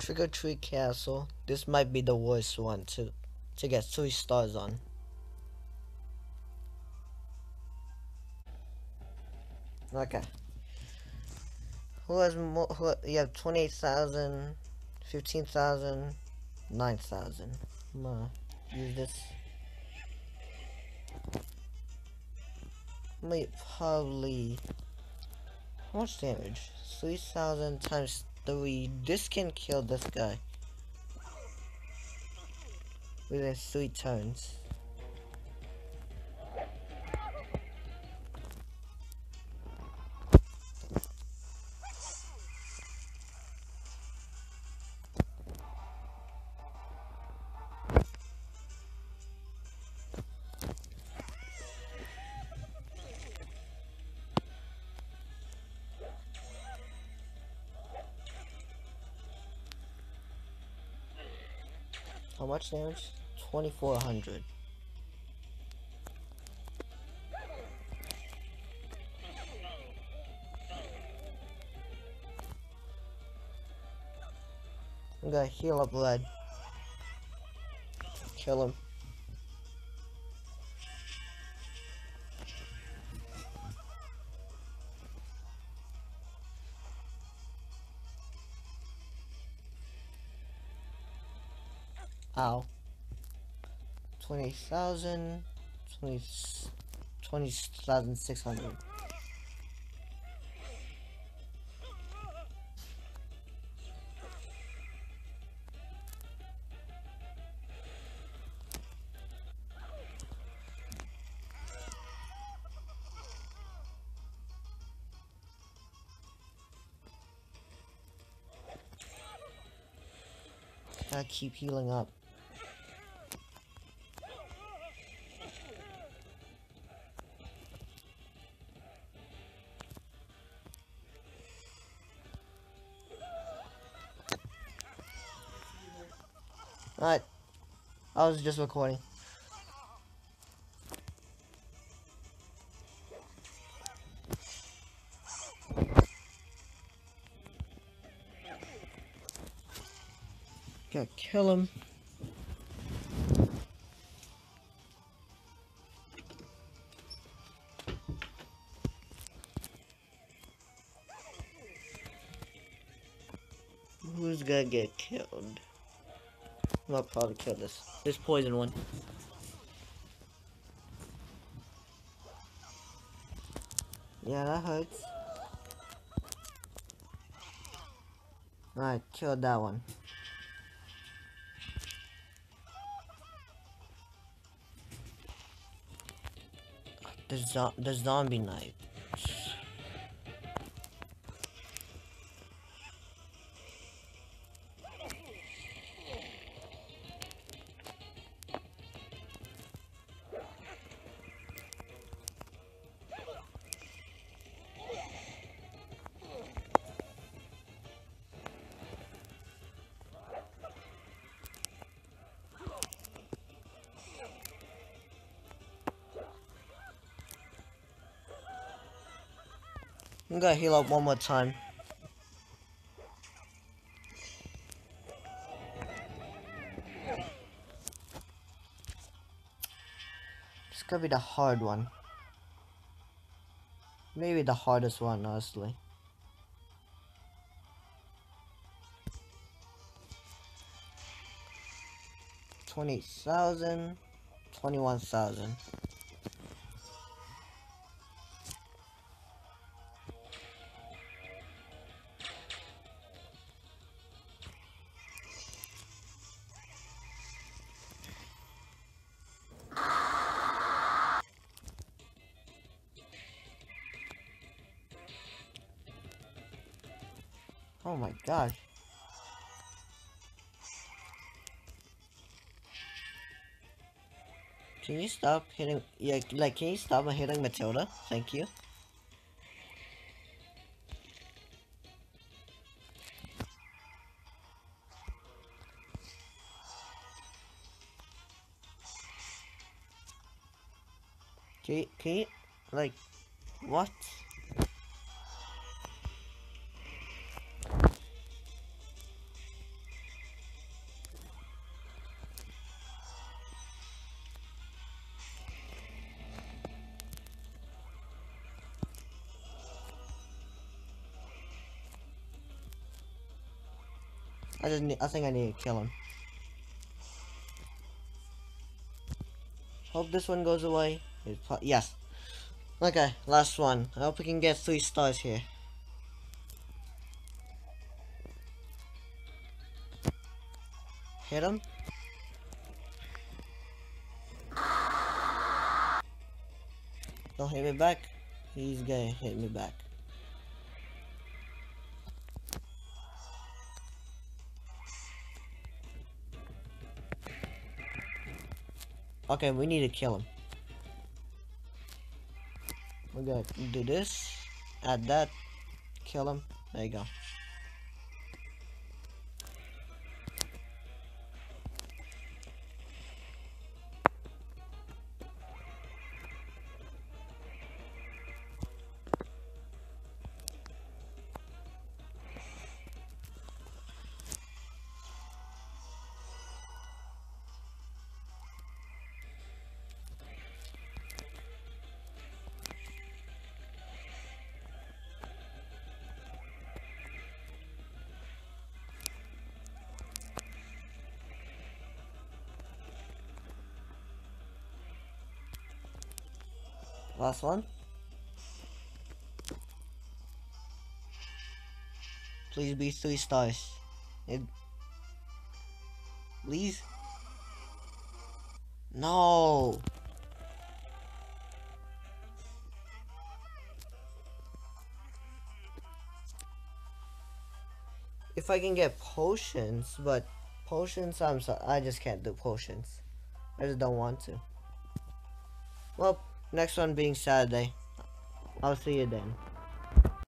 Trick or Treat Castle. This might be the worst one to get 3 stars on. Okay. Who has more? You have 28,000, 15,000, 9,000. I'm gonna use this. Might probably. How much damage? 3,000 times 3. This can kill this guy within 3 turns. How much damage? 2,400. I'm gonna heal up Red. Kill him. Ow. 20,000. 20,600. Gotta keep healing up. Alright. I was just recording. Gotta kill him. Who's gonna get killed? I'll probably kill this poison one. Yeah, that hurts. Alright, killed that one. The zombie knife. I'm gonna heal up one more time. This could be the hard one. Maybe the hardest one, honestly. $20,000, 21,000. Oh my gosh. Can you stop hitting, yeah, like, can you stop hitting Matilda? Thank you. Can you, like, what? I think I need to kill him. Hope this one goes away. Yes. Okay, last one. I hope we can get 3 stars here. Hit him. Don't hit me back. He's gonna hit me back. Okay, we need to kill him. We're gonna do this. Add that. Kill him. There you go. Last one. Please be 3 stars. Please. No. If I can get potions, but potions, I'm sorry, I just can't do potions. I just don't want to. Well, next one being Saturday. I'll see you then.